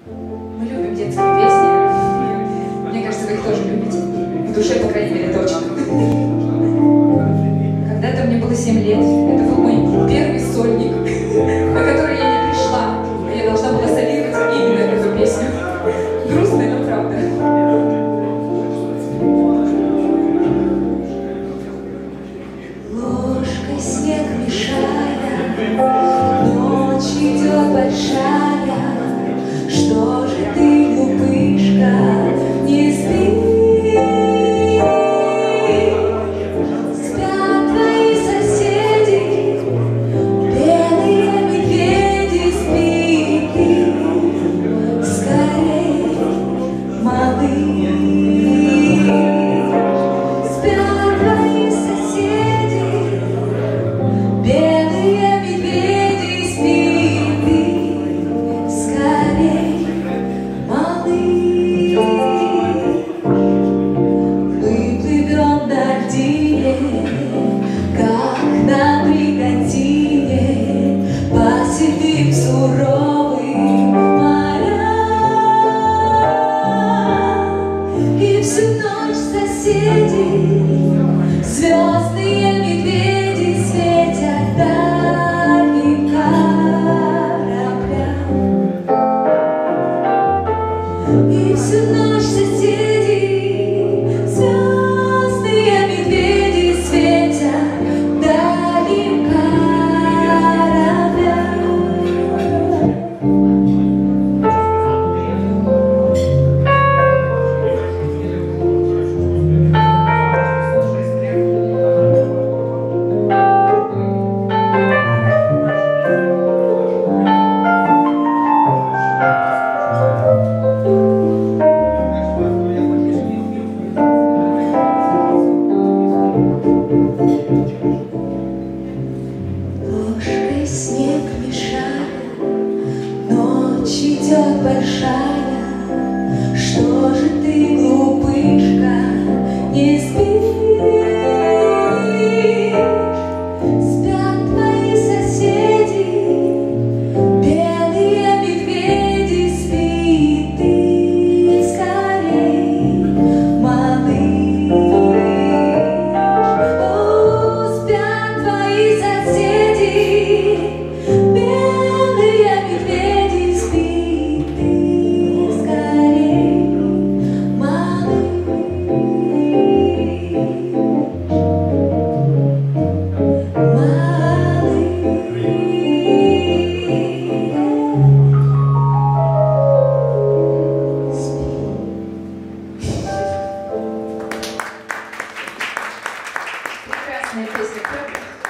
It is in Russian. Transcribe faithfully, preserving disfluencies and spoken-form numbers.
Мы любим детские песни. Мне кажется, вы их тоже любите. В душе, по крайней мере, точно. Когда-то мне было семь лет. Это был мой первый сольник, на который я не пришла. Я должна была солировать именно эту песню. Грустная, но правда. Ложкой снег мешая, ночь идет большая. Что же ты, глупышка, не спишь? Спят твои соседи, белые медведи, спи ты скорей, малыш. Спят твои соседи, белые медведи, спи ты скорей, малыш. Мы плывем на льдине, как на бригантине, по седым суровым морям. И всю ночь соседи, звездные медведи, светят дальним кораблям. И всю ночь соседи, звездные медведи, светят дальним кораблям. Ложкой снег мешая, ночь идет большая. Что же ты, глупышка, не спишь? Спят твои соседи, белые медведи, спи ты скорей, малыш. О, спят твои соседи, белые медведи, спи ты скорей, малыш. Прекрасная песня, правда?